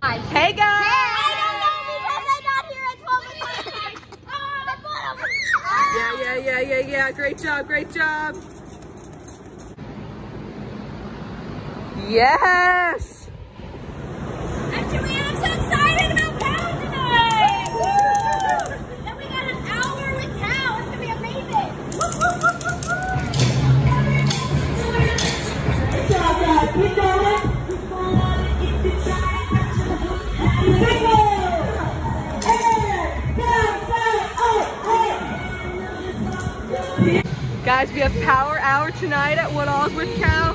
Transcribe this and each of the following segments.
Hey guys! I don't know because I'm not here at 12 o'clock. Yeah. Great job. Yes! Actually, I'm so excited about Cow tonight! Woo! And we got an hour with Cow. It's gonna be amazing. Good job, guys. Keep going. Guys, we have power hour tonight at Woodall's with Cal.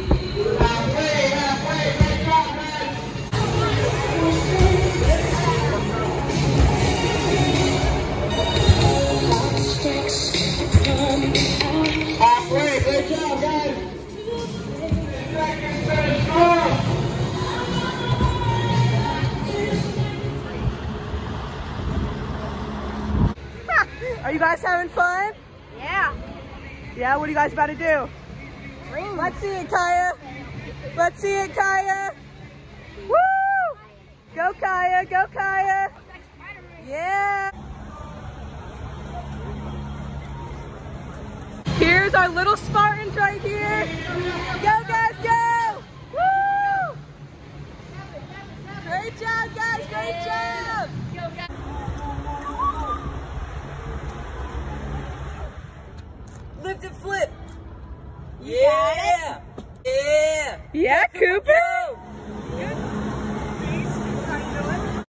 Halfway, good job, guys. Are you guys having fun? Yeah. Yeah, what are you guys about to do? Let's see it, Kaya. Woo! Go, Kaya. Yeah. Here's our little Spartans right here. Go, guys, go! Woo! Great job, guys, great job! Lift and flip. Yeah. Yeah, Cooper.